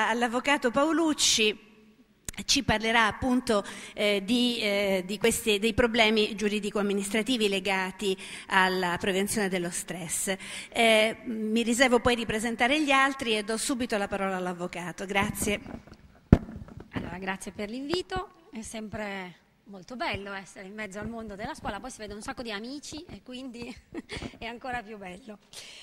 all'avvocato Paolucci. Ci parlerà appunto dei problemi giuridico-amministrativi legati alla prevenzione dello stress. Mi riservo poi di presentare gli altri e do subito la parola all'avvocato. Grazie. Allora, grazie per l'invito, è sempre molto bello essere in mezzo al mondo della scuola, poi si vede un sacco di amici e quindi è ancora più bello.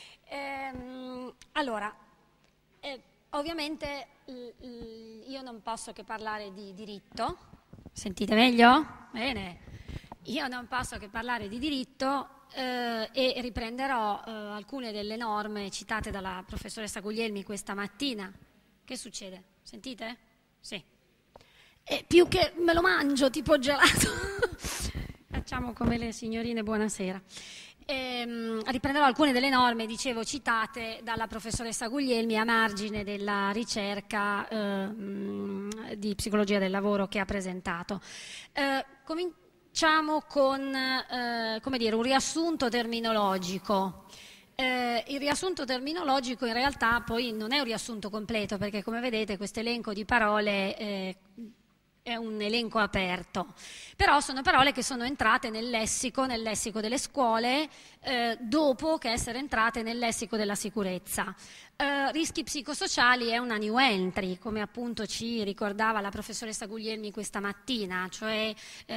Ovviamente io non posso che parlare di diritto. Sentite meglio? Bene. Io non posso che parlare di diritto e riprenderò alcune delle norme citate dalla professoressa Guglielmi questa mattina. Che succede? Sentite? Sì. E più che me lo mangio tipo gelato. Facciamo come le signorine, buonasera. Riprenderò alcune delle norme, dicevo, citate dalla professoressa Guglielmi a margine della ricerca di psicologia del lavoro che ha presentato. Cominciamo con un riassunto terminologico. Il riassunto terminologico in realtà poi non è un riassunto completo, perché come vedete questo elenco di parole è un elenco aperto, però sono parole che sono entrate nel lessico delle scuole dopo che essere entrate nel lessico della sicurezza. Rischi psicosociali è una new entry, come appunto ci ricordava la professoressa Guglielmi questa mattina, cioè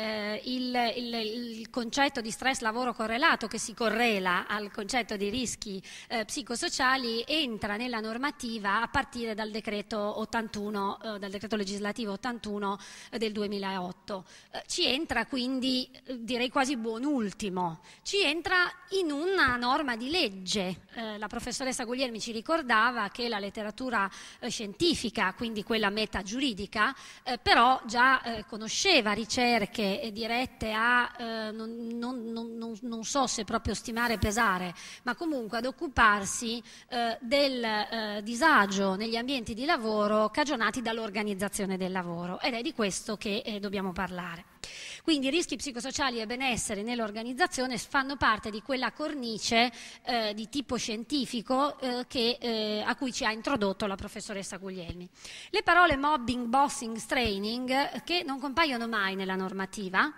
il concetto di stress lavoro correlato che si correla al concetto di rischi psicosociali entra nella normativa a partire dal decreto 81, dal decreto legislativo 81 del 2008. Ci entra quindi, direi quasi buon ultimo, ci entra in una norma di legge. La professoressa Guglielmi ci ricordava che la letteratura scientifica, quindi quella metagiuridica, però già conosceva ricerche dirette a, non so se proprio stimare e pesare, ma comunque ad occuparsi del disagio negli ambienti di lavoro cagionati dall'organizzazione del lavoro, ed è di questo che dobbiamo parlare. Quindi rischi psicosociali e benessere nell'organizzazione fanno parte di quella cornice di tipo scientifico a cui ci ha introdotto la professoressa Guglielmi. Le parole mobbing, bossing, straining, che non compaiono mai nella normativa,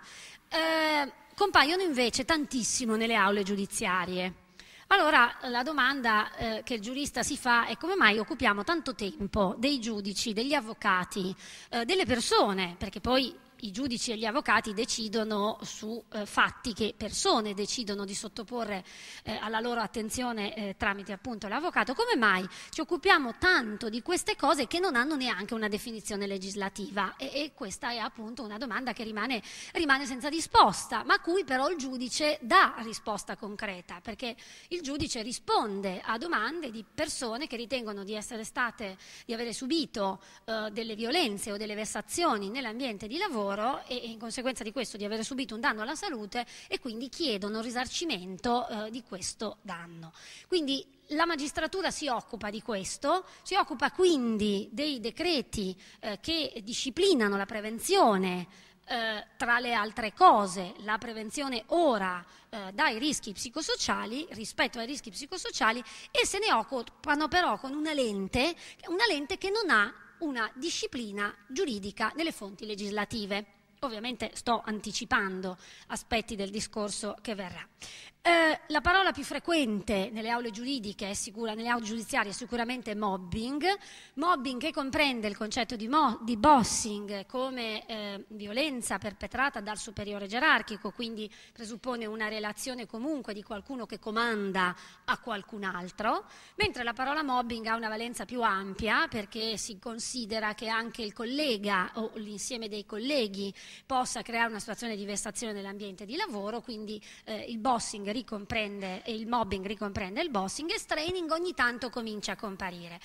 compaiono invece tantissimo nelle aule giudiziarie. Allora la domanda che il giurista si fa è: come mai occupiamo tanto tempo dei giudici, degli avvocati, delle persone, perché poi i giudici e gli avvocati decidono su fatti che persone decidono di sottoporre alla loro attenzione tramite appunto l'avvocato. Come mai ci occupiamo tanto di queste cose che non hanno neanche una definizione legislativa? E questa è appunto una domanda che rimane senza risposta, ma a cui però il giudice dà risposta concreta, perché il giudice risponde a domande di persone che ritengono di avere subito delle violenze o delle vessazioni nell'ambiente di lavoro e in conseguenza di questo di avere subito un danno alla salute, e quindi chiedono risarcimento di questo danno. Quindi la magistratura si occupa di questo, si occupa quindi dei decreti che disciplinano la prevenzione, tra le altre cose la prevenzione ora dai rischi psicosociali, rispetto ai rischi psicosociali, e se ne occupano però con una lente che non ha una disciplina giuridica nelle fonti legislative. Ovviamente sto anticipando aspetti del discorso che verrà. La parola più frequente nelle aule giuridiche nelle aule giudiziarie è sicuramente mobbing che comprende il concetto di bossing come violenza perpetrata dal superiore gerarchico, quindi presuppone una relazione comunque di qualcuno che comanda a qualcun altro, mentre la parola mobbing ha una valenza più ampia, perché si considera che anche il collega o l'insieme dei colleghi possa creare una situazione di vessazione nell'ambiente di lavoro, quindi il bossing ricomprende e il mobbing ricomprende il bossing, e straining ogni tanto comincia a comparire.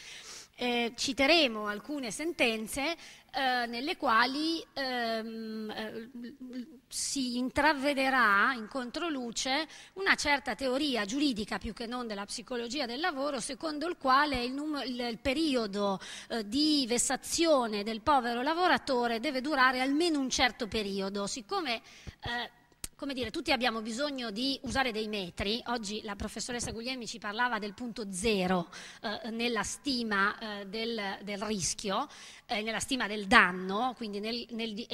Citeremo alcune sentenze nelle quali si intravvederà in controluce una certa teoria giuridica, più che non della psicologia del lavoro, secondo il quale il periodo di vessazione del povero lavoratore deve durare almeno un certo periodo. Siccome come dire, tutti abbiamo bisogno di usare dei metri. Oggi la professoressa Guglielmi ci parlava del punto zero nella stima del rischio, nella stima del danno, quindi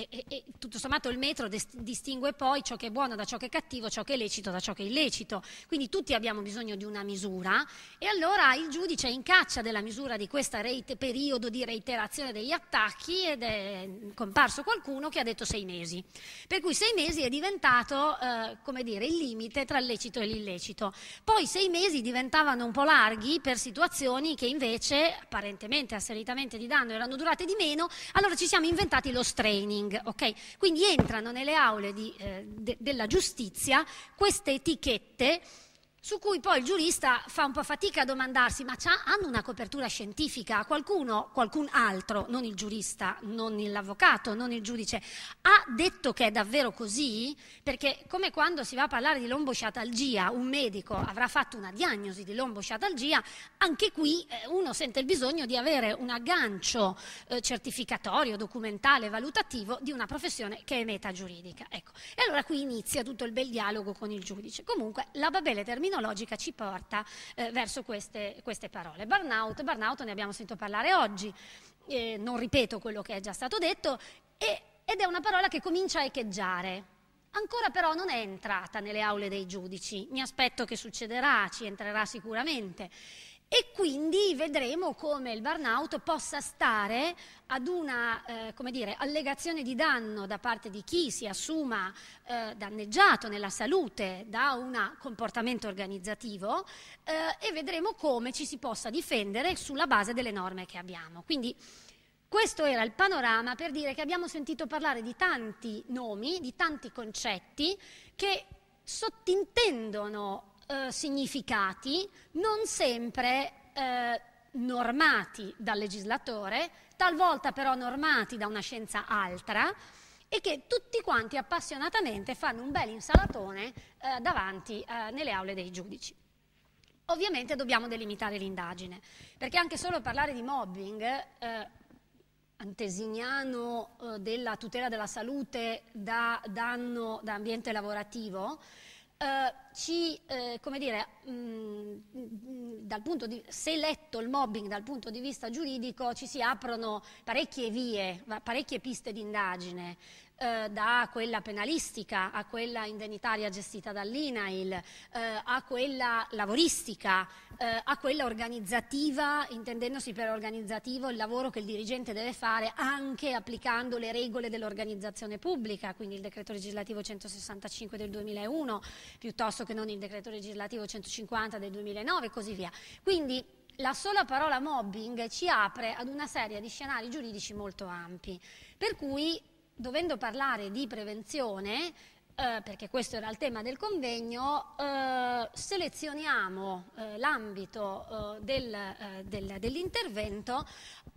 tutto sommato il metro distingue poi ciò che è buono da ciò che è cattivo, ciò che è lecito da ciò che è illecito. Quindi tutti abbiamo bisogno di una misura, e allora il giudice è in caccia della misura di questo periodo di reiterazione degli attacchi, ed è comparso qualcuno che ha detto 6 mesi. Per cui 6 mesi è diventato, come dire, il limite tra il lecito e l'illecito. Poi 6 mesi diventavano un po' larghi per situazioni che invece, apparentemente, asseritamente di danno, erano durate di meno, allora ci siamo inventati lo straining, ok? Quindi entrano nelle aule della giustizia queste etichette su cui poi il giurista fa un po' fatica a domandarsi: ma hanno una copertura scientifica? Qualcun altro, non il giurista, non l'avvocato, non il giudice, ha detto che è davvero così? Perché come quando si va a parlare di lombosciatalgia, un medico avrà fatto una diagnosi di lombosciatalgia, anche qui uno sente il bisogno di avere un aggancio certificatorio, documentale, valutativo di una professione che è metagiuridica. Ecco. E allora qui inizia tutto il bel dialogo con il giudice. Comunque la babele terminologica ci porta verso queste parole. Burnout ne abbiamo sentito parlare oggi, non ripeto quello che è già stato detto, ed è una parola che comincia a echeggiare. Ancora però non è entrata nelle aule dei giudici, mi aspetto che succederà, ci entrerà sicuramente. E quindi vedremo come il burnout possa stare ad una allegazione di danno da parte di chi si assuma danneggiato nella salute da un comportamento organizzativo, e vedremo come ci si possa difendere sulla base delle norme che abbiamo. Quindi questo era il panorama per dire che abbiamo sentito parlare di tanti nomi, di tanti concetti che sottintendono significati non sempre normati dal legislatore, talvolta però normati da una scienza altra, e che tutti quanti appassionatamente fanno un bel insalatone davanti nelle aule dei giudici. Ovviamente dobbiamo delimitare l'indagine, perché anche solo parlare di mobbing antesignano della tutela della salute da danno da ambiente lavorativo, se letto il mobbing dal punto di vista giuridico, ci si aprono parecchie vie, parecchie piste di indagine, da quella penalistica a quella indennitaria gestita dall'INAIL, a quella lavoristica, a quella organizzativa, intendendosi per organizzativo il lavoro che il dirigente deve fare anche applicando le regole dell'organizzazione pubblica, quindi il decreto legislativo 165 del 2001, piuttosto che non il decreto legislativo 150 del 2009 e così via. Quindi la sola parola mobbing ci apre ad una serie di scenari giuridici molto ampi, per cui dovendo parlare di prevenzione, perché questo era il tema del convegno, selezioniamo l'ambito dell'intervento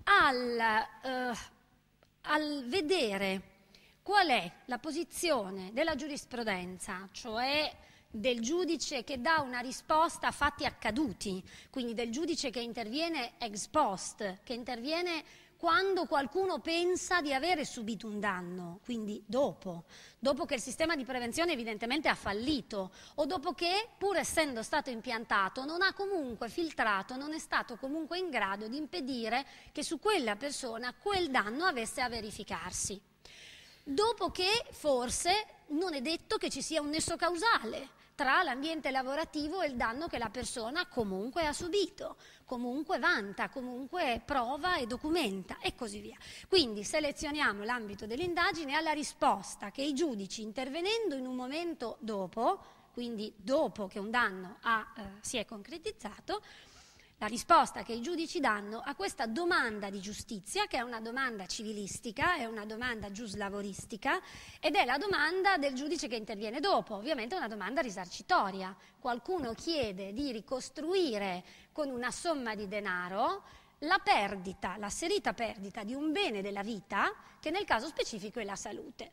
al vedere qual è la posizione della giurisprudenza, cioè del giudice che dà una risposta a fatti accaduti, quindi del giudice che interviene ex post, che interviene quando qualcuno pensa di avere subito un danno, quindi dopo che il sistema di prevenzione evidentemente ha fallito, o dopo che, pur essendo stato impiantato, non ha comunque filtrato, non è stato comunque in grado di impedire che su quella persona quel danno avesse a verificarsi. Dopo che forse non è detto che ci sia un nesso causale tra l'ambiente lavorativo e il danno che la persona comunque ha subito, comunque vanta, comunque prova e documenta e così via. Quindi selezioniamo l'ambito dell'indagine alla risposta che i giudici, intervenendo in un momento dopo, quindi dopo che un danno si è concretizzato, la risposta che i giudici danno a questa domanda di giustizia, che è una domanda civilistica, è una domanda giuslavoristica, ed è la domanda del giudice che interviene dopo, ovviamente è una domanda risarcitoria. Qualcuno chiede di ricostruire con una somma di denaro la perdita, l'asserita perdita di un bene della vita, che nel caso specifico è la salute.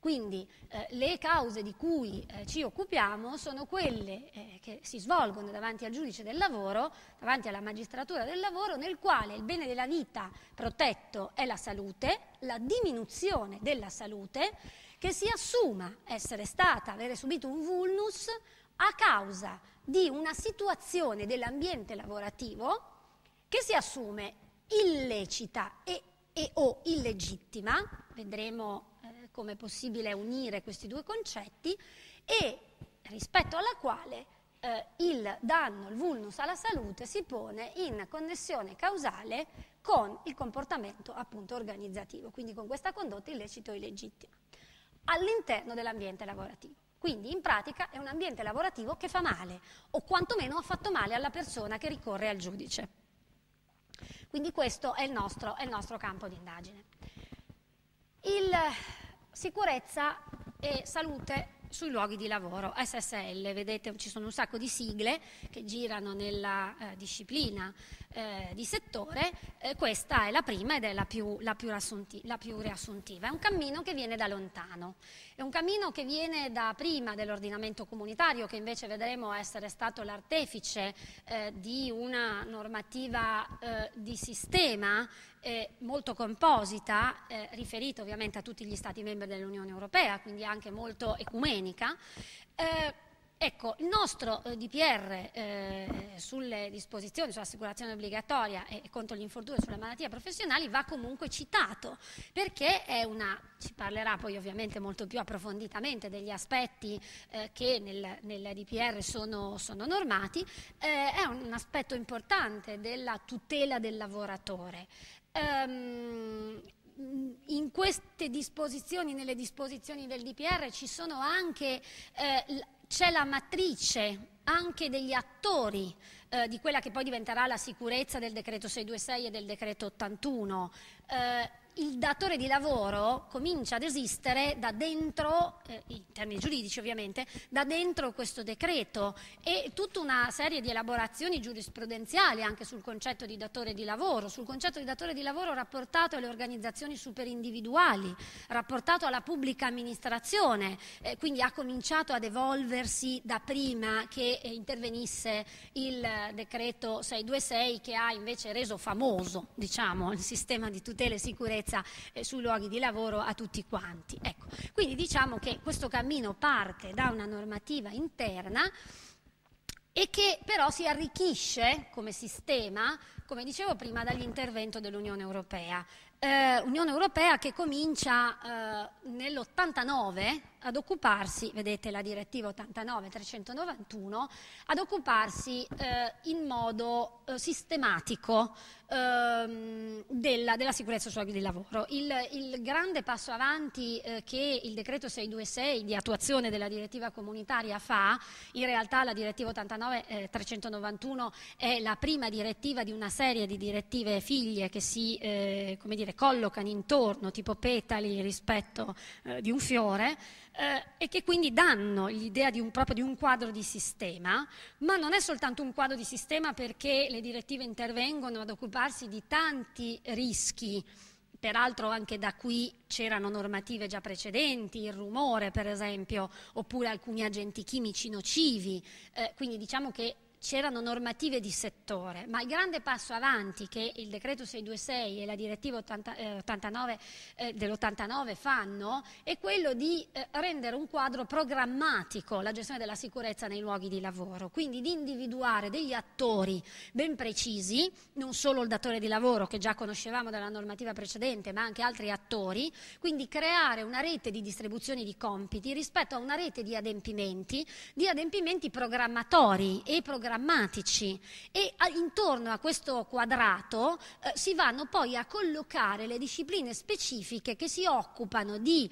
Quindi le cause di cui ci occupiamo sono quelle che si svolgono davanti al giudice del lavoro, davanti alla magistratura del lavoro, nel quale il bene della vita protetto è la salute, la diminuzione della salute, che si assuma avere subito un vulnus a causa di una situazione dell'ambiente lavorativo che si assume illecita o illegittima, vedremo come è possibile unire questi due concetti, e rispetto alla quale il danno, il vulnus alla salute si pone in connessione causale con il comportamento appunto organizzativo, quindi con questa condotta illecita o illegittima, all'interno dell'ambiente lavorativo. Quindi in pratica è un ambiente lavorativo che fa male, o quantomeno ha fatto male alla persona che ricorre al giudice. Quindi questo è il nostro campo di indagine. Sicurezza e salute sui luoghi di lavoro, SSL, vedete ci sono un sacco di sigle che girano nella disciplina di settore, questa è la prima ed è la più riassuntiva. È un cammino che viene da lontano, è un cammino che viene da prima dell'ordinamento comunitario, che invece vedremo essere stato l'artefice di una normativa di sistema molto composita, riferita ovviamente a tutti gli Stati membri dell'Unione Europea, quindi anche molto ecumenica. Ecco, il nostro DPR sulle disposizioni sull'assicurazione obbligatoria e contro gli infortuni e sulle malattie professionali va comunque citato, perché ci parlerà poi ovviamente molto più approfonditamente degli aspetti che nel DPR sono normati, è un aspetto importante della tutela del lavoratore. In queste disposizioni, nelle disposizioni del DPR ci sono anche c'è la matrice anche degli attori di quella che poi diventerà la sicurezza del decreto 626 e del decreto 81. Il datore di lavoro comincia ad esistere da dentro, in termini giuridici ovviamente, da dentro questo decreto, e tutta una serie di elaborazioni giurisprudenziali anche sul concetto di datore di lavoro, rapportato alle organizzazioni superindividuali, rapportato alla pubblica amministrazione, quindi ha cominciato ad evolversi da prima che intervenisse il decreto 626, che ha invece reso famoso, diciamo, il sistema di tutela e sicurezza sui luoghi di lavoro a tutti quanti. Ecco, quindi diciamo che questo cammino parte da una normativa interna e che però si arricchisce come sistema, come dicevo prima, dall'intervento dell'Unione Europea. Unione Europea che comincia nell'89 ad occuparsi, vedete la direttiva 89/391, ad occuparsi in modo sistematico della sicurezza sui luoghi di lavoro. Il grande passo avanti che il decreto 626 di attuazione della direttiva comunitaria fa, in realtà la direttiva 89/391 è la prima direttiva di una serie di direttive figlie che si collocano intorno, tipo petali rispetto di un fiore, e che quindi danno l'idea proprio di un quadro di sistema, ma non è soltanto un quadro di sistema, perché le direttive intervengono ad occuparsi di tanti rischi. Peraltro anche da qui c'erano normative già precedenti, il rumore per esempio, oppure alcuni agenti chimici nocivi, quindi diciamo che c'erano normative di settore, ma il grande passo avanti che il decreto 626 e la direttiva 89 dell'89 fanno è quello di rendere un quadro programmatico la gestione della sicurezza nei luoghi di lavoro, quindi di individuare degli attori ben precisi, non solo il datore di lavoro che già conoscevamo dalla normativa precedente, ma anche altri attori, quindi creare una rete di distribuzione di compiti rispetto a una rete di adempimenti programmatori e programmatici, e intorno a questo quadrato si vanno poi a collocare le discipline specifiche che si occupano di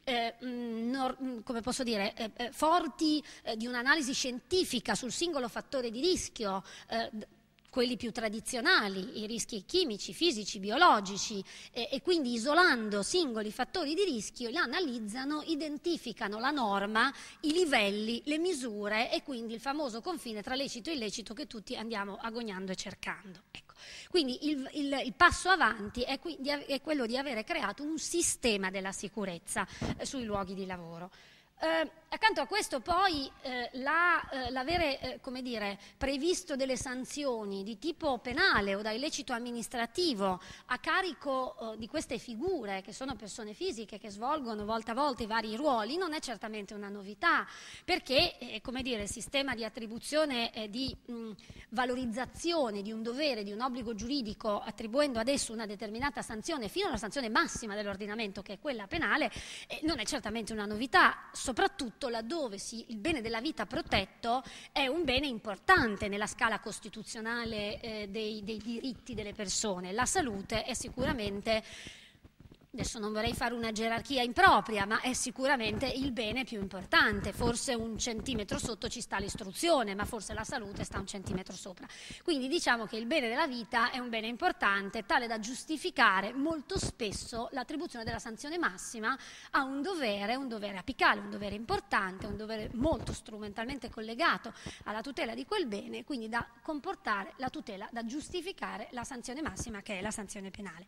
come posso dire, di un'analisi scientifica sul singolo fattore di rischio, quelli più tradizionali, i rischi chimici, fisici, biologici, e quindi isolando singoli fattori di rischio li analizzano, identificano la norma, i livelli, le misure e quindi il famoso confine tra lecito e illecito che tutti andiamo agognando e cercando. Ecco. Quindi il passo avanti è quello di avere creato un sistema della sicurezza sui luoghi di lavoro. Accanto a questo poi l'avere come dire, previsto delle sanzioni di tipo penale o da illecito amministrativo a carico di queste figure che sono persone fisiche che svolgono volta a volta i vari ruoli non è certamente una novità, perché come dire, il sistema di attribuzione di valorizzazione di un dovere, di un obbligo giuridico, attribuendo ad esso una determinata sanzione fino alla sanzione massima dell'ordinamento, che è quella penale, non è certamente una novità, soprattutto laddove il bene della vita protetto è un bene importante nella scala costituzionale dei diritti delle persone. La salute è sicuramente, adesso non vorrei fare una gerarchia impropria, ma è sicuramente il bene più importante. Forse un centimetro sotto ci sta l'istruzione, ma forse la salute sta un centimetro sopra. Quindi diciamo che il bene della vita è un bene importante, tale da giustificare molto spesso l'attribuzione della sanzione massima a un dovere apicale, un dovere importante, un dovere molto strumentalmente collegato alla tutela di quel bene, quindi da comportare la tutela, da giustificare la sanzione massima, che è la sanzione penale.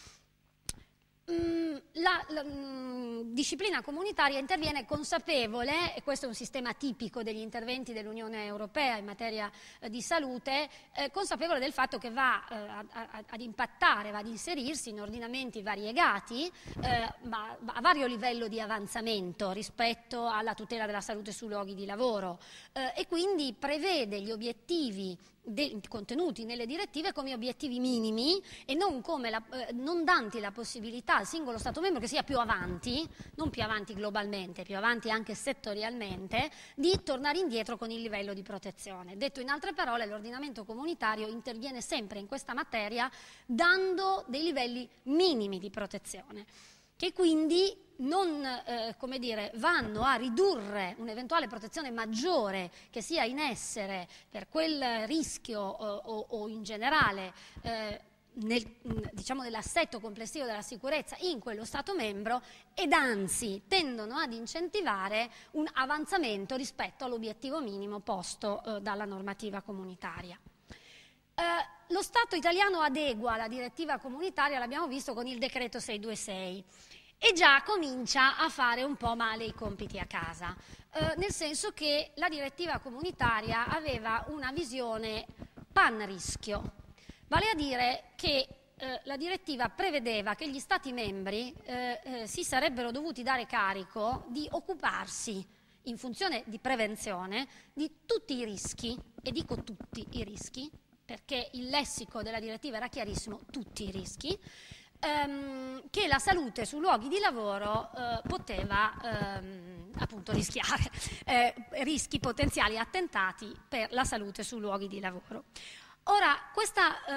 La disciplina comunitaria interviene consapevole, e questo è un sistema tipico degli interventi dell'Unione Europea in materia di salute, consapevole del fatto che va ad impattare, va ad inserirsi in ordinamenti variegati, ma a vario livello di avanzamento rispetto alla tutela della salute sui luoghi di lavoro, e quindi prevede gli obiettivi contenuti nelle direttive come obiettivi minimi e non danti la possibilità al singolo Stato membro che sia più avanti, non più avanti globalmente, più avanti anche settorialmente, di tornare indietro con il livello di protezione. Detto in altre parole, l'ordinamento comunitario interviene sempre in questa materia dando dei livelli minimi di protezione, che quindi non come dire, vanno a ridurre un'eventuale protezione maggiore che sia in essere per quel rischio o in generale diciamo nell'assetto complessivo della sicurezza in quello Stato membro, ed anzi tendono ad incentivare un avanzamento rispetto all'obiettivo minimo posto dalla normativa comunitaria. Lo Stato italiano adegua la direttiva comunitaria, l'abbiamo visto con il decreto 626, e già comincia a fare un po' male i compiti a casa, nel senso che la direttiva comunitaria aveva una visione pan-rischio, vale a dire che la direttiva prevedeva che gli Stati membri si sarebbero dovuti dare carico di occuparsi, in funzione di prevenzione, di tutti i rischi, e dico tutti i rischi, perché il lessico della direttiva era chiarissimo, tutti i rischi, che la salute sui luoghi di lavoro poteva appunto rischiare, rischi potenziali attentati per la salute sui luoghi di lavoro. Ora, questo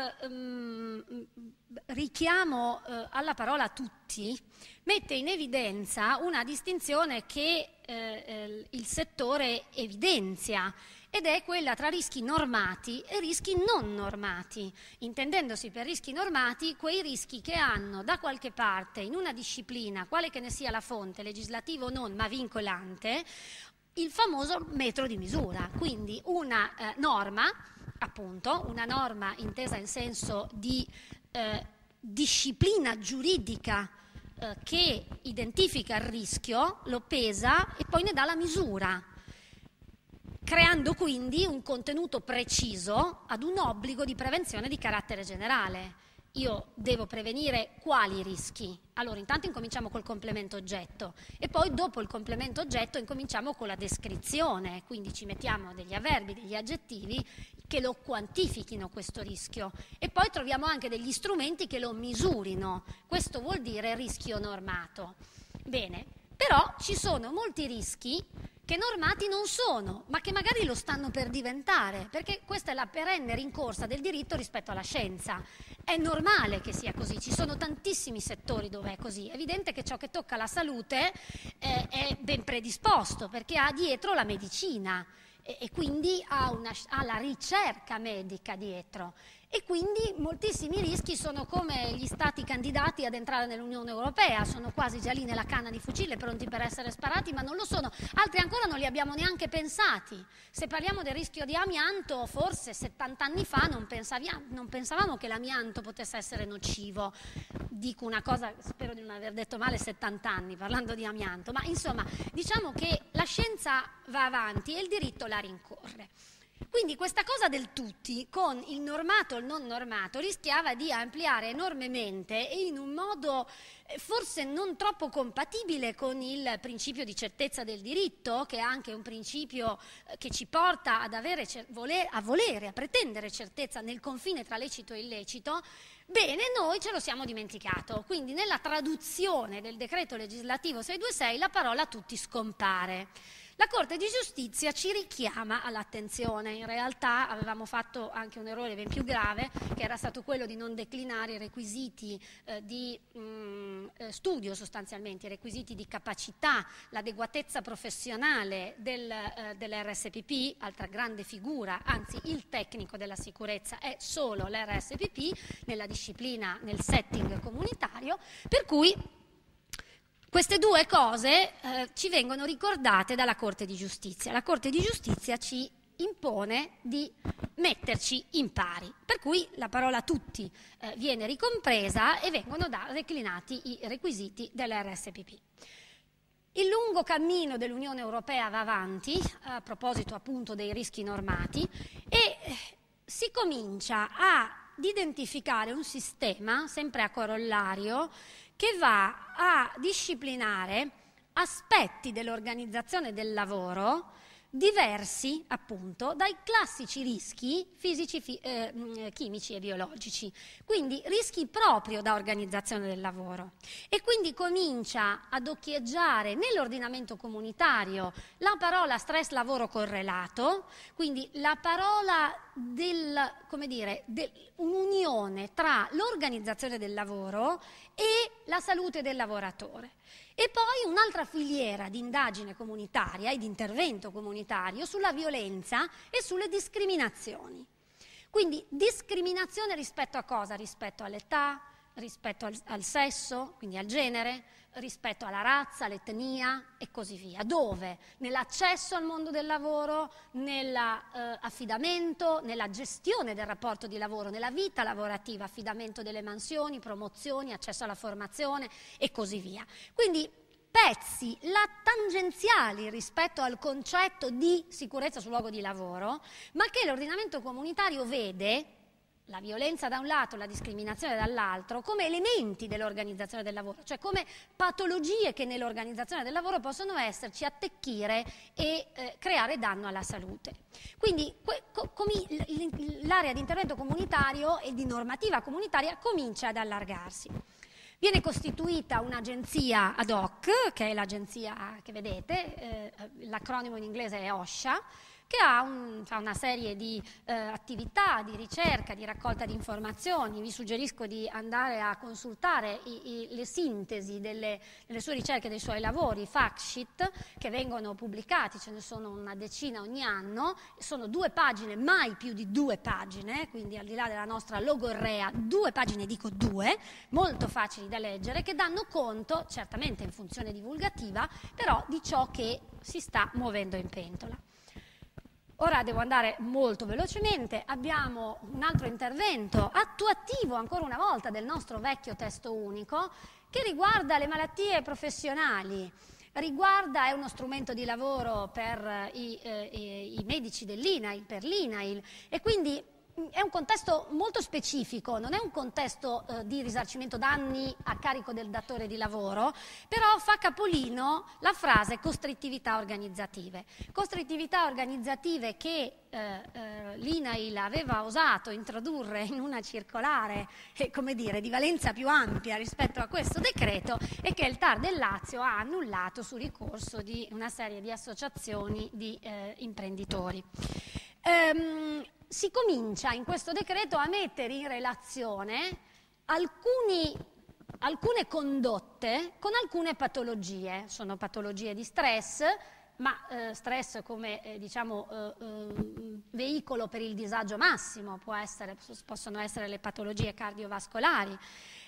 richiamo alla parola tutti mette in evidenza una distinzione che il settore evidenzia, ed è quella tra rischi normati e rischi non normati, intendendosi per rischi normati quei rischi che hanno da qualche parte in una disciplina, quale che ne sia la fonte, legislativo o non, ma vincolante, il famoso metro di misura, quindi una norma, appunto, una norma intesa in senso di disciplina giuridica che identifica il rischio, lo pesa e poi ne dà la misura, creando quindi un contenuto preciso ad un obbligo di prevenzione di carattere generale. Io devo prevenire quali rischi? Allora, intanto incominciamo col complemento oggetto e poi dopo il complemento oggetto incominciamo con la descrizione, quindi ci mettiamo degli avverbi, degli aggettivi che lo quantifichino questo rischio, e poi troviamo anche degli strumenti che lo misurino. Questo vuol dire rischio normato. Bene, però ci sono molti rischi che normati non sono, ma che magari lo stanno per diventare, perché questa è la perenne rincorsa del diritto rispetto alla scienza. È normale che sia così, ci sono tantissimi settori dove è così. È evidente che ciò che tocca la salute è ben predisposto, perché ha dietro la medicina e quindi ha la ricerca medica dietro. E quindi moltissimi rischi sono come gli stati candidati ad entrare nell'Unione Europea, sono quasi già lì nella canna di fucile pronti per essere sparati, ma non lo sono. Altri ancora non li abbiamo neanche pensati. Se parliamo del rischio di amianto, forse 70 anni fa non pensavamo che l'amianto potesse essere nocivo. Dico una cosa, spero di non aver detto male, 70 anni parlando di amianto, ma insomma diciamo che la scienza va avanti e il diritto la rincorre. Quindi questa cosa del tutti, con il normato e il non normato, rischiava di ampliare enormemente e in un modo forse non troppo compatibile con il principio di certezza del diritto, che è anche un principio che ci porta ad avere, a pretendere certezza nel confine tra lecito e illecito. Bene, noi ce lo siamo dimenticato, quindi nella traduzione del decreto legislativo 626 la parola tutti scompare. La Corte di Giustizia ci richiama all'attenzione. In realtà avevamo fatto anche un errore ben più grave, che era stato quello di non declinare i requisiti di studio sostanzialmente, i requisiti di capacità, l'adeguatezza professionale dell'RSPP, altra grande figura, anzi il tecnico della sicurezza è solo l'RSPP nella disciplina, nel setting comunitario, per cui queste due cose ci vengono ricordate dalla Corte di Giustizia. La Corte di Giustizia ci impone di metterci in pari, per cui la parola tutti viene ricompresa e vengono declinati i requisiti dell'RSPP. Il lungo cammino dell'Unione Europea va avanti, a proposito appunto dei rischi normati, e si comincia ad identificare un sistema, sempre a corollario, che va a disciplinare aspetti dell'organizzazione del lavoro diversi appunto dai classici rischi fisici, chimici e biologici, quindi rischi proprio da organizzazione del lavoro, e quindi comincia ad occhieggiare nell'ordinamento comunitario la parola stress lavoro correlato, quindi la parola un'unione tra l'organizzazione del lavoro e la salute del lavoratore. E poi un'altra filiera di indagine comunitaria e di intervento comunitario sulla violenza e sulle discriminazioni. Quindi discriminazione rispetto a cosa? Rispetto all'età, rispetto al sesso, quindi al genere, rispetto alla razza, all'etnia e così via. Dove? Nell'accesso al mondo del lavoro, nell'affidamento, nella gestione del rapporto di lavoro, nella vita lavorativa, affidamento delle mansioni, promozioni, accesso alla formazione e così via. Quindi pezzi tangenziali rispetto al concetto di sicurezza sul luogo di lavoro, ma che l'ordinamento comunitario vede, la violenza da un lato, la discriminazione dall'altro, come elementi dell'organizzazione del lavoro, cioè come patologie che nell'organizzazione del lavoro possono esserci, attecchire e creare danno alla salute. Quindi l'area di intervento comunitario e di normativa comunitaria comincia ad allargarsi. Viene costituita un'agenzia ad hoc, che è l'agenzia che vedete, l'acronimo in inglese è OSHA, che fa una serie di attività di ricerca, di raccolta di informazioni. Vi suggerisco di andare a consultare le sintesi delle sue ricerche, dei suoi lavori, i fact sheet che vengono pubblicati, ce ne sono una decina ogni anno, sono 2 pagine, mai più di 2 pagine, quindi al di là della nostra logorrea, 2 pagine, dico 2, molto facili da leggere, che danno conto, certamente in funzione divulgativa, però di ciò che si sta muovendo in pentola. Ora devo andare molto velocemente, abbiamo un altro intervento attuativo ancora una volta del nostro vecchio testo unico che riguarda le malattie professionali, è uno strumento di lavoro per i medici dell'INAIL, per l'INAIL, e quindi è un contesto molto specifico, non è un contesto di risarcimento danni a carico del datore di lavoro, però fa capolino la frase costrittività organizzative. Costrittività organizzative che l'INAIL aveva osato introdurre in una circolare, di valenza più ampia rispetto a questo decreto, e che il TAR del Lazio ha annullato su ricorso di una serie di associazioni di imprenditori. Si comincia in questo decreto a mettere in relazione alcune condotte con alcune patologie. Sono patologie di stress, ma stress come veicolo per il disagio massimo, possono essere le patologie cardiovascolari,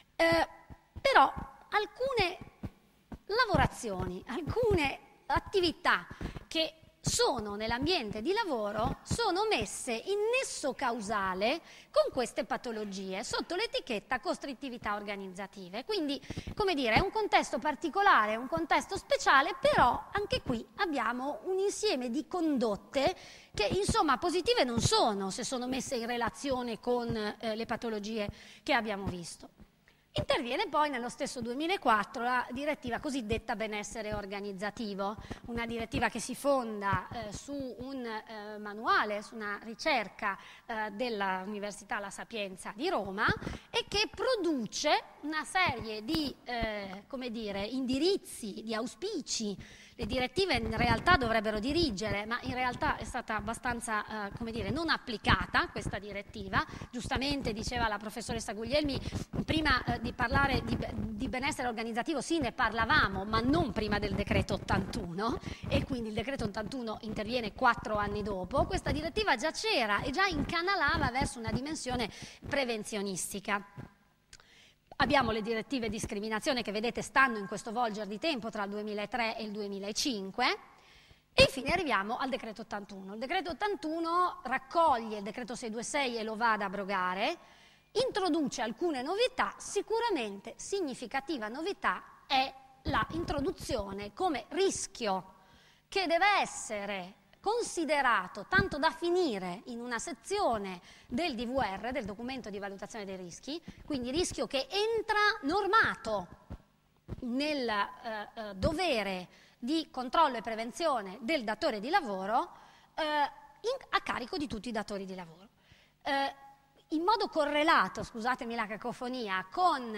però alcune lavorazioni, alcune attività che sono nell'ambiente di lavoro sono messe in nesso causale con queste patologie sotto l'etichetta costrittività organizzative. Quindi, come dire, è un contesto particolare, un contesto speciale, però anche qui abbiamo un insieme di condotte che insomma positive non sono se sono messe in relazione con le patologie che abbiamo visto. Interviene poi nello stesso 2004 la direttiva cosiddetta benessere organizzativo, una direttiva che si fonda su un manuale, su una ricerca dell'Università La Sapienza di Roma e che produce una serie di come dire, indirizzi, di auspici. Le direttive in realtà dovrebbero dirigere, ma in realtà è stata abbastanza, come dire, non applicata questa direttiva. Giustamente diceva la professoressa Guglielmi, prima di parlare di benessere organizzativo sì ne parlavamo, ma non prima del decreto 81, e quindi il decreto 81 interviene 4 anni dopo. Questa direttiva già c'era e già incanalava verso una dimensione prevenzionistica. Abbiamo le direttive discriminazione che vedete stanno in questo volgere di tempo tra il 2003 e il 2005 e infine arriviamo al decreto 81. Il decreto 81 raccoglie il decreto 626 e lo va ad abrogare, introduce alcune novità, sicuramente significativa novità è la introduzione come rischio che deve essere considerato tanto da finire in una sezione del DVR, del documento di valutazione dei rischi, quindi rischio che entra normato nel dovere di controllo e prevenzione del datore di lavoro a carico di tutti i datori di lavoro. In modo correlato, scusatemi la cacofonia, con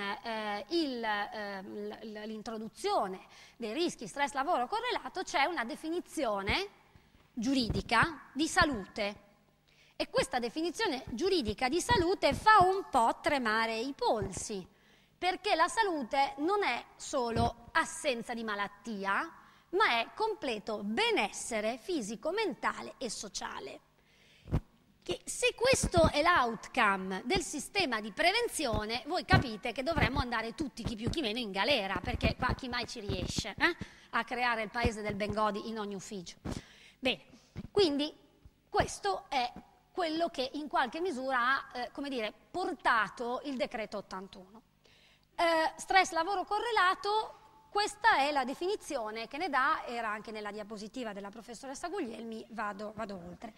l'introduzione dei rischi stress lavoro correlato c'è una definizione giuridica di salute e questa definizione giuridica di salute fa un po' tremare i polsi, perché la salute non è solo assenza di malattia, ma è completo benessere fisico, mentale e sociale. Che se questo è l'outcome del sistema di prevenzione, voi capite che dovremmo andare tutti, chi più chi meno, in galera, perché qua chi mai ci riesce a creare il paese del Bengodi in ogni ufficio. Bene, quindi questo è quello che in qualche misura ha, come dire, portato il decreto 81. Stress lavoro correlato, questa è la definizione che ne dà, era anche nella diapositiva della professoressa Guglielmi, vado oltre.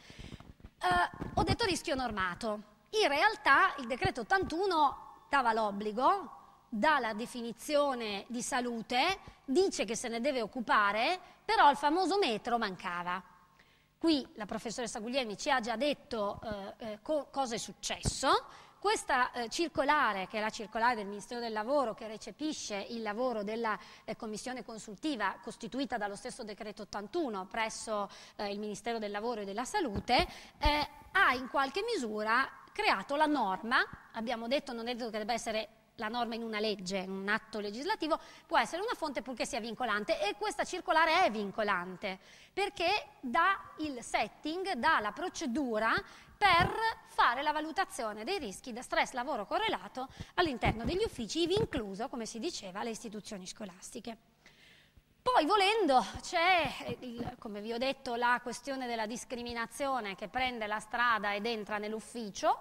Ho detto rischio normato. In realtà il decreto 81 dava l'obbligo, dà la definizione di salute, dice che se ne deve occupare, però il famoso metro mancava. Qui la professoressa Guglielmi ci ha già detto cosa è successo. Questa circolare, che è la circolare del Ministero del Lavoro, che recepisce il lavoro della commissione consultiva costituita dallo stesso decreto 81 presso il Ministero del Lavoro e della Salute, ha in qualche misura creato la norma. Abbiamo detto, non è detto che debba essere la norma in una legge, in un atto legislativo, può essere una fonte purché sia vincolante, e questa circolare è vincolante perché dà il setting, dà la procedura per fare la valutazione dei rischi da stress lavoro correlato all'interno degli uffici, ivi incluso, come si diceva, le istituzioni scolastiche. Poi, volendo, c'è, come vi ho detto, la questione della discriminazione che prende la strada ed entra nell'ufficio.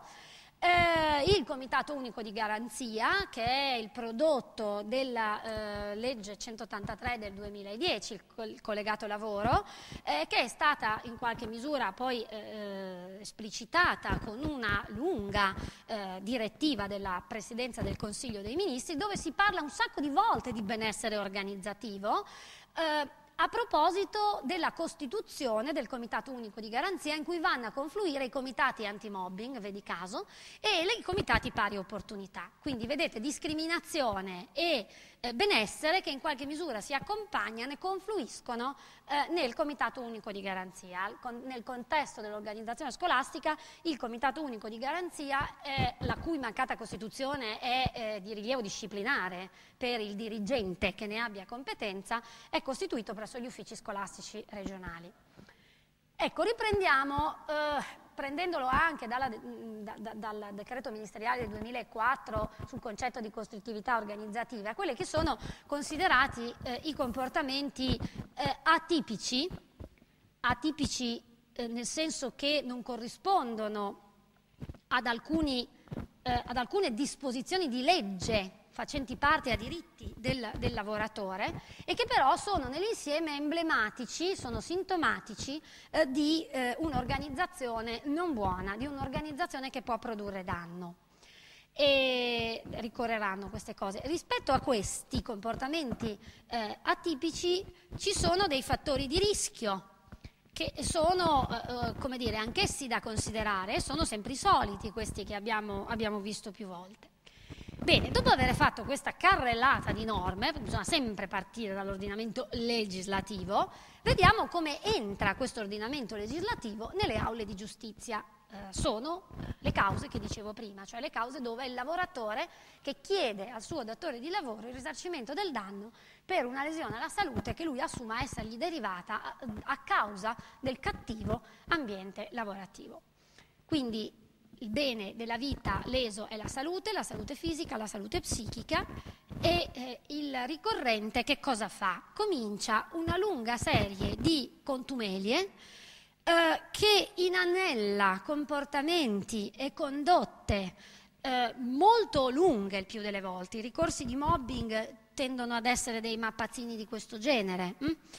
Il Comitato Unico di Garanzia, che è il prodotto della legge 183 del 2010, il collegato lavoro, che è stata in qualche misura poi esplicitata con una lunga direttiva della Presidenza del Consiglio dei Ministri, dove si parla un sacco di volte di benessere organizzativo, a proposito della costituzione del Comitato Unico di Garanzia, in cui vanno a confluire i comitati antimobbing, vedi caso, e i comitati pari opportunità. Quindi vedete discriminazione e benessere che in qualche misura si accompagnano e confluiscono nel Comitato Unico di Garanzia. Nel contesto dell'organizzazione scolastica, il Comitato Unico di Garanzia, la cui mancata costituzione è di rilievo disciplinare per il dirigente che ne abbia competenza, è costituito presso gli uffici scolastici regionali. Ecco, riprendiamo, prendendolo anche dal decreto ministeriale del 2004 sul concetto di costrittività organizzativa, quelli che sono considerati i comportamenti atipici nel senso che non corrispondono ad alcune disposizioni di legge facenti parte a diritti del lavoratore e che però sono nell'insieme emblematici, sono sintomatici di un'organizzazione non buona, di un'organizzazione che può produrre danno. E ricorreranno queste cose. Rispetto a questi comportamenti atipici ci sono dei fattori di rischio che sono, come dire, anch'essi da considerare, sono sempre i soliti, questi che abbiamo visto più volte. Bene, dopo aver fatto questa carrellata di norme, bisogna sempre partire dall'ordinamento legislativo, vediamo come entra questo ordinamento legislativo nelle aule di giustizia. Sono le cause che dicevo prima, cioè le cause dove è il lavoratore che chiede al suo datore di lavoro il risarcimento del danno per una lesione alla salute che lui assuma essergli derivata a causa del cattivo ambiente lavorativo. Quindi il bene della vita leso è la salute fisica, la salute psichica e il ricorrente che cosa fa? Comincia una lunga serie di contumelie che inanella comportamenti e condotte molto lunghe il più delle volte. I ricorsi di mobbing tendono ad essere dei mappazzini di questo genere,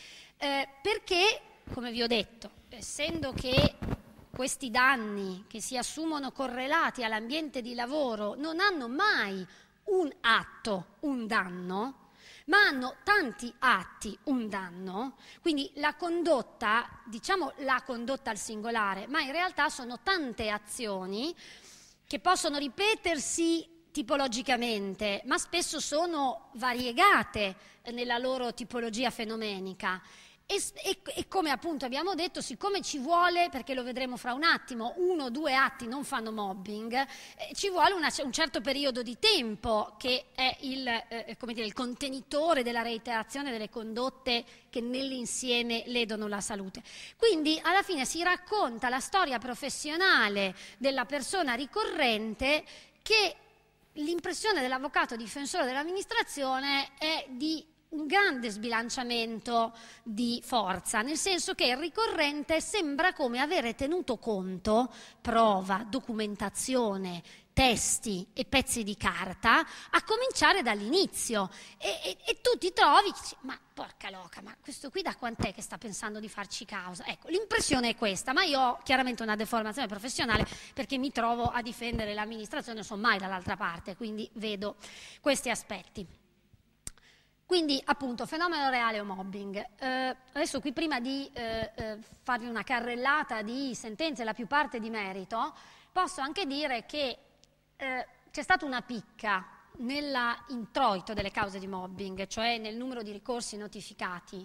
perché, come vi ho detto, essendo che questi danni che si assumono correlati all'ambiente di lavoro non hanno mai un atto, un danno, ma hanno tanti atti, un danno, quindi la condotta, diciamo la condotta al singolare, ma in realtà sono tante azioni che possono ripetersi tipologicamente, ma spesso sono variegate nella loro tipologia fenomenica. E come appunto abbiamo detto, siccome ci vuole, perché lo vedremo fra un attimo, 1 o 2 atti non fanno mobbing, ci vuole un certo periodo di tempo che è il contenitore della reiterazione delle condotte che nell'insieme ledono la salute. Quindi alla fine si racconta la storia professionale della persona ricorrente che l'impressione dell'avvocato difensore dell'amministrazione è di un grande sbilanciamento di forza, nel senso che il ricorrente sembra come avere tenuto conto, prova, documentazione, testi e pezzi di carta, a cominciare dall'inizio. E tu ti trovi, dici, ma porca loca, ma questo qui da quant'è che sta pensando di farci causa? Ecco, l'impressione è questa, ma io ho chiaramente una deformazione professionale perché mi trovo a difendere l'amministrazione, non sono mai dall'altra parte, quindi vedo questi aspetti. Quindi appunto fenomeno reale o mobbing. Adesso qui prima di farvi una carrellata di sentenze, la più parte di merito, posso anche dire che c'è stata una picca nell'introito delle cause di mobbing, cioè nel numero di ricorsi notificati,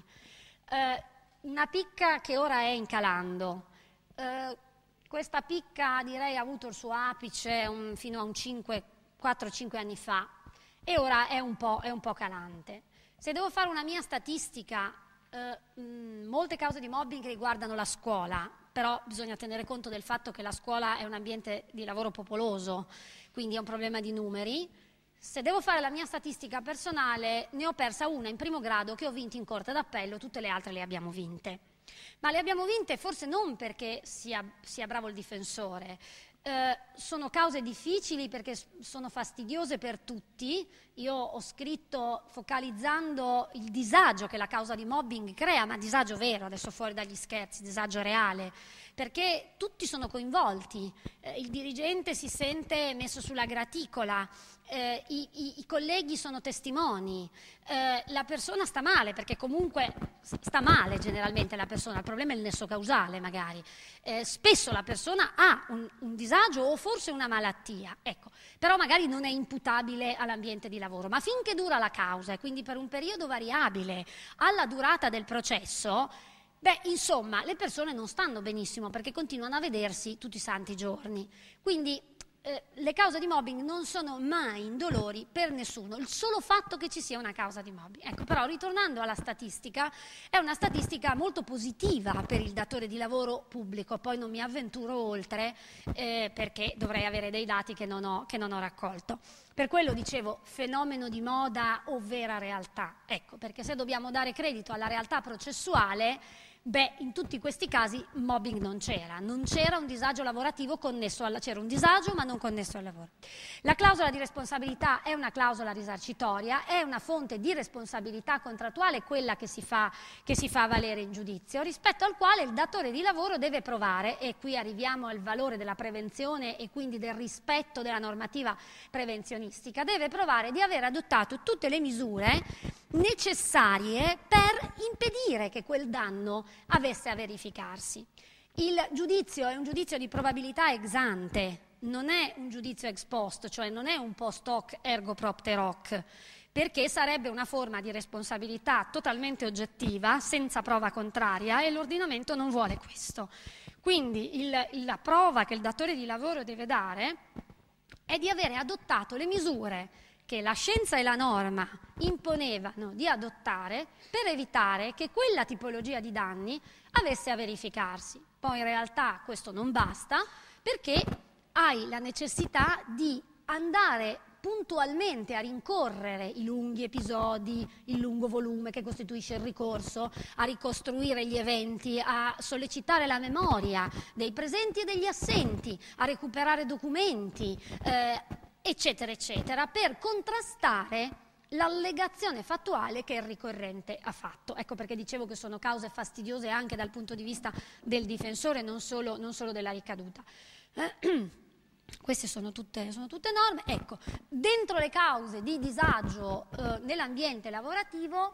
una picca che ora è incalando. Questa picca direi ha avuto il suo apice fino a un 4-5 anni fa e ora è un po' calante. Se devo fare una mia statistica, molte cause di mobbing riguardano la scuola, però bisogna tenere conto del fatto che la scuola è un ambiente di lavoro popoloso, quindi è un problema di numeri. Se devo fare la mia statistica personale, ne ho persa una in primo grado che ho vinto in corte d'appello, tutte le altre le abbiamo vinte. Ma le abbiamo vinte forse non perché sia bravo il difensore, sono cause difficili perché sono fastidiose per tutti. Io ho scritto focalizzando il disagio che la causa di mobbing crea, ma disagio vero, adesso fuori dagli scherzi, disagio reale, perché tutti sono coinvolti, il dirigente si sente messo sulla graticola, i colleghi sono testimoni, la persona sta male, perché comunque sta male generalmente la persona, il problema è il nesso causale magari, spesso la persona ha un disagio o forse una malattia, ecco, però magari non è imputabile all'ambiente di lavoro, ma finché dura la causa e quindi per un periodo variabile alla durata del processo, beh, insomma, le persone non stanno benissimo perché continuano a vedersi tutti i santi giorni. Quindi le cause di mobbing non sono mai indolori per nessuno, il solo fatto che ci sia una causa di mobbing. Ecco, però ritornando alla statistica, è una statistica molto positiva per il datore di lavoro pubblico, poi non mi avventuro oltre perché dovrei avere dei dati che non ho raccolto. Per quello dicevo fenomeno di moda o vera realtà, ecco, perché se dobbiamo dare credito alla realtà processuale, beh, in tutti questi casi mobbing non c'era un disagio lavorativo connesso c'era un disagio ma non connesso al lavoro. La clausola di responsabilità è una clausola risarcitoria, è una fonte di responsabilità contrattuale, quella che si fa valere in giudizio, rispetto al quale il datore di lavoro deve provare, e qui arriviamo al valore della prevenzione e quindi del rispetto della normativa prevenzionistica, deve provare di aver adottato tutte le misure necessarie per impedire che quel danno avesse a verificarsi. Il giudizio è un giudizio di probabilità ex ante, non è un giudizio ex post, cioè non è un post hoc ergo propter hoc, perché sarebbe una forma di responsabilità totalmente oggettiva, senza prova contraria, e l'ordinamento non vuole questo. Quindi la prova che il datore di lavoro deve dare è di avere adottato le misure che la scienza e la norma imponevano di adottare per evitare che quella tipologia di danni avesse a verificarsi. Poi in realtà questo non basta, perché hai la necessità di andare puntualmente a rincorrere i lunghi episodi, il lungo volume che costituisce il ricorso, a ricostruire gli eventi, a sollecitare la memoria dei presenti e degli assenti, a recuperare documenti, eccetera, eccetera, per contrastare l'allegazione fattuale che il ricorrente ha fatto. Ecco perché dicevo che sono cause fastidiose anche dal punto di vista del difensore, non solo della ricaduta. Queste sono tutte norme. Ecco, dentro le cause di disagio nell'ambiente lavorativo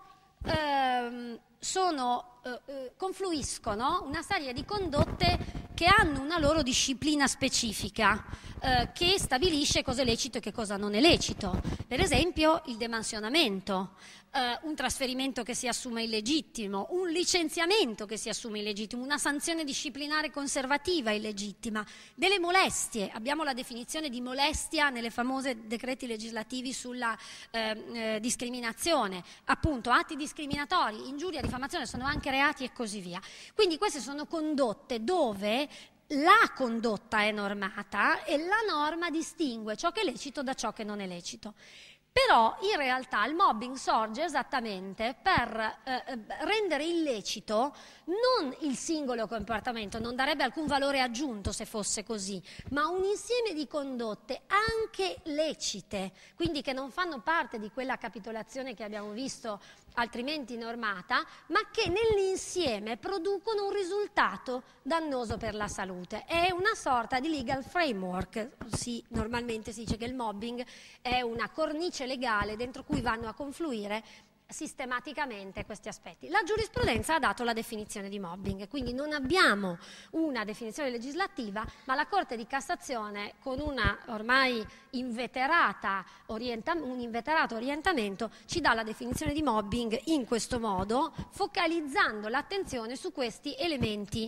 confluiscono una serie di condotte che hanno una loro disciplina specifica, che stabilisce cosa è lecito e che cosa non è lecito. Per esempio il demansionamento, un trasferimento che si assume illegittimo, un licenziamento che si assume illegittimo, una sanzione disciplinare conservativa illegittima, delle molestie. Abbiamo la definizione di molestia nelle famose decreti legislativi sulla discriminazione, appunto atti discriminatori, ingiuria, diffamazione sono anche reati e così via. Quindi queste sono condotte dove la condotta è normata e la norma distingue ciò che è lecito da ciò che non è lecito. Però in realtà il mobbing sorge esattamente per rendere illecito non il singolo comportamento, non darebbe alcun valore aggiunto se fosse così, ma un insieme di condotte anche lecite, quindi che non fanno parte di quella capitolazione che abbiamo visto altrimenti normata, ma che nell'insieme producono un risultato dannoso per la salute. È una sorta di legal framework. Normalmente si dice che il mobbing è una cornice legale dentro cui vanno a confluire sistematicamente questi aspetti. La giurisprudenza ha dato la definizione di mobbing, quindi non abbiamo una definizione legislativa, ma la Corte di Cassazione, con una ormai un inveterato orientamento, ci dà la definizione di mobbing in questo modo, focalizzando l'attenzione su questi elementi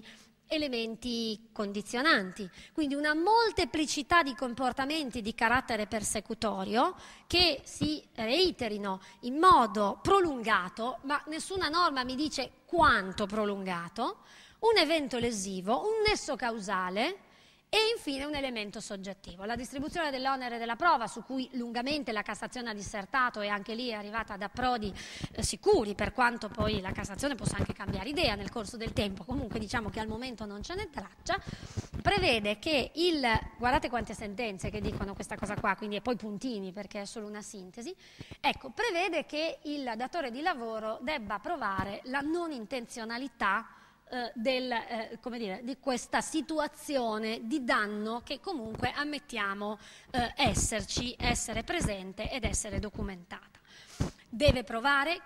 condizionanti, quindi una molteplicità di comportamenti di carattere persecutorio che si reiterino in modo prolungato, ma nessuna norma mi dice quanto prolungato, un evento lesivo, un nesso causale e infine un elemento soggettivo. La distribuzione dell'onere della prova, su cui lungamente la Cassazione ha dissertato e anche lì è arrivata ad approdi sicuri, per quanto poi la Cassazione possa anche cambiare idea nel corso del tempo, comunque diciamo che al momento non ce n'è traccia, prevede che guardate quante sentenze che dicono questa cosa qua, quindi e poi puntini perché è solo una sintesi, ecco, prevede che il datore di lavoro debba provare la non intenzionalità di questa situazione di danno che comunque ammettiamo essere presente ed essere documentata. deve provare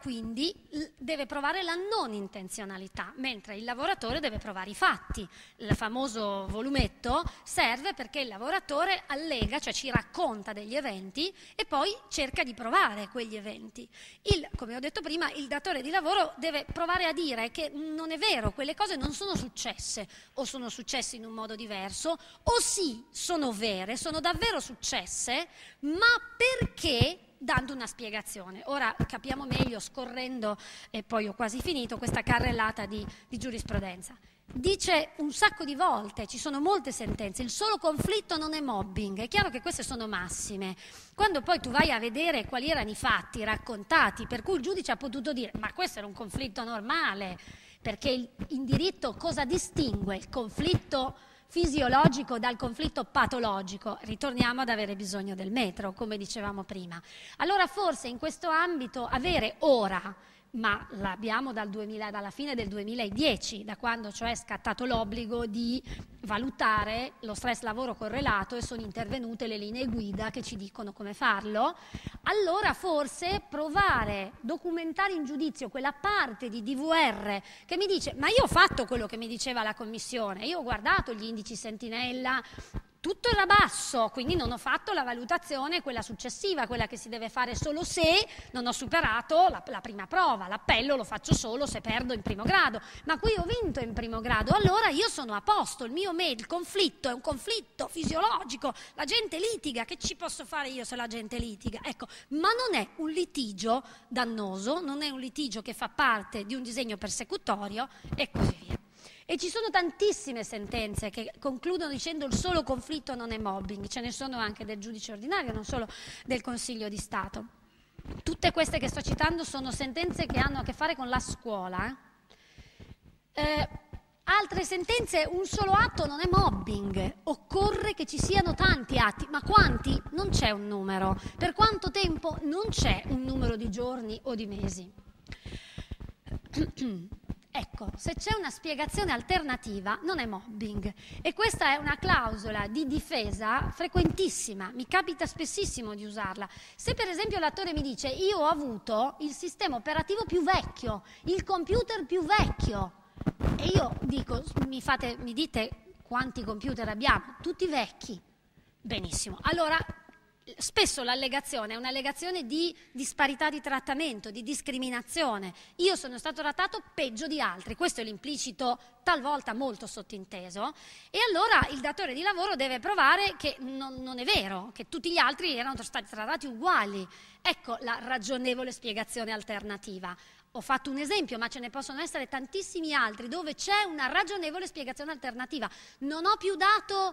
la non intenzionalità, mentre il lavoratore deve provare i fatti. Il famoso volumetto serve perché il lavoratore allega, cioè ci racconta degli eventi e poi cerca di provare quegli eventi. Come ho detto prima, il datore di lavoro deve provare a dire che non è vero, quelle cose non sono successe, o sono successe in un modo diverso, o sì, sono vere, sono davvero successe, ma perché? Dando una spiegazione. Ora capiamo meglio scorrendo, e poi ho quasi finito, questa carrellata di giurisprudenza. Dice un sacco di volte, ci sono molte sentenze, il solo conflitto non è mobbing. È chiaro che queste sono massime. Quando poi tu vai a vedere quali erano i fatti raccontati, per cui il giudice ha potuto dire ma questo era un conflitto normale, perché in diritto cosa distingue il conflitto fisiologico dal conflitto patologico? Ritorniamo ad avere bisogno del metro, come dicevamo prima. Allora forse in questo ambito avere ora, ma l'abbiamo dalla fine del 2010, da quando cioè è scattato l'obbligo di valutare lo stress lavoro correlato e sono intervenute le linee guida che ci dicono come farlo, allora forse provare, documentare in giudizio quella parte di DVR che mi dice ma io ho fatto quello che mi diceva la commissione, io ho guardato gli indici sentinella, tutto era basso, quindi non ho fatto la valutazione, quella successiva, quella che si deve fare solo se non ho superato la prima prova, l'appello lo faccio solo se perdo in primo grado, ma qui ho vinto in primo grado, allora io sono a posto, il conflitto è un conflitto fisiologico, la gente litiga, che ci posso fare io se la gente litiga? Ecco, ma non è un litigio dannoso, non è un litigio che fa parte di un disegno persecutorio e così via. E ci sono tantissime sentenze che concludono dicendo il solo conflitto non è mobbing, ce ne sono anche del giudice ordinario, non solo del Consiglio di Stato. Tutte queste che sto citando sono sentenze che hanno a che fare con la scuola. Altre sentenze, un solo atto non è mobbing, occorre che ci siano tanti atti, ma quanti? Non c'è un numero. Per quanto tempo? Non c'è un numero di giorni o di mesi. Ecco, se c'è una spiegazione alternativa non è mobbing e questa è una clausola di difesa frequentissima, mi capita spessissimo di usarla. Se per esempio l'attore mi dice io ho avuto il sistema operativo più vecchio, il computer più vecchio e io dico mi dite quanti computer abbiamo? Tutti vecchi. Benissimo, allora spesso l'allegazione è un'allegazione di disparità di trattamento, di discriminazione. Io sono stato trattato peggio di altri, questo è l'implicito talvolta molto sottinteso e allora il datore di lavoro deve provare che non è vero, che tutti gli altri erano stati trattati uguali. Ecco la ragionevole spiegazione alternativa. Ho fatto un esempio, ma ce ne possono essere tantissimi altri dove c'è una ragionevole spiegazione alternativa. Non ho più dato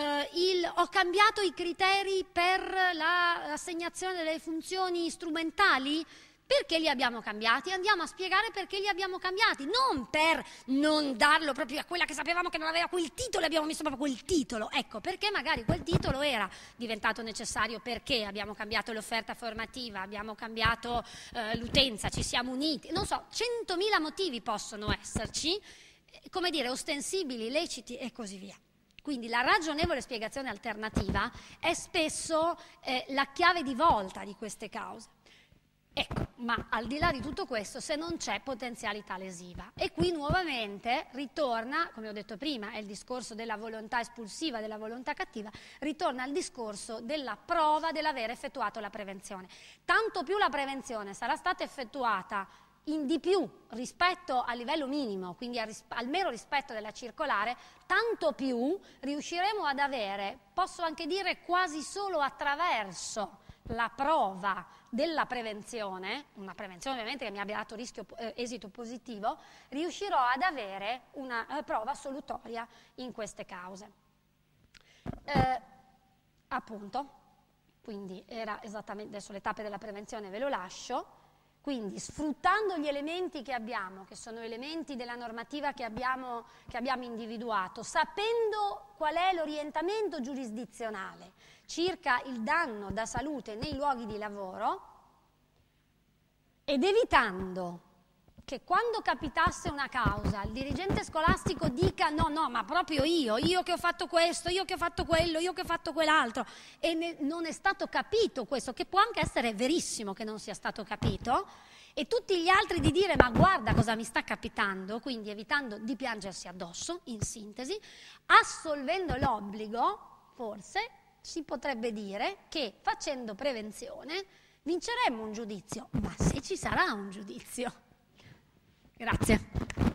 ho cambiato i criteri per l'assegnazione delle funzioni strumentali. Perché li abbiamo cambiati? Andiamo a spiegare perché li abbiamo cambiati, non per non darlo proprio a quella che sapevamo che non aveva quel titolo e abbiamo messo proprio quel titolo. Ecco, perché magari quel titolo era diventato necessario perché abbiamo cambiato l'offerta formativa, abbiamo cambiato l'utenza, ci siamo uniti, non so, 100.000 motivi possono esserci, come dire, ostensibili, leciti e così via. Quindi la ragionevole spiegazione alternativa è spesso la chiave di volta di queste cause. Ecco, ma al di là di tutto questo, se non c'è potenzialità lesiva. E qui nuovamente ritorna, come ho detto prima, è il discorso della volontà espulsiva, della volontà cattiva, ritorna al discorso della prova dell'aver effettuato la prevenzione. Tanto più la prevenzione sarà stata effettuata in di più rispetto al livello minimo, quindi al mero rispetto della circolare, tanto più riusciremo ad avere, posso anche dire quasi solo attraverso la prova della prevenzione, una prevenzione ovviamente che mi abbia dato esito positivo, riuscirò ad avere una prova assolutoria in queste cause. Appunto, quindi era esattamente, adesso le tappe della prevenzione ve lo lascio, quindi sfruttando gli elementi che abbiamo, che sono elementi della normativa che abbiamo individuato, sapendo qual è l'orientamento giurisdizionale circa il danno da salute nei luoghi di lavoro ed evitando che quando capitasse una causa il dirigente scolastico dica no, ma proprio io che ho fatto questo, io che ho fatto quello, io che ho fatto quell'altro, e non è stato capito questo, che può anche essere verissimo che non sia stato capito, e tutti gli altri di dire ma guarda cosa mi sta capitando, quindi evitando di piangersi addosso, in sintesi, assolvendo l'obbligo, forse si potrebbe dire che facendo prevenzione vinceremmo un giudizio, ma se ci sarà un giudizio. Grazie.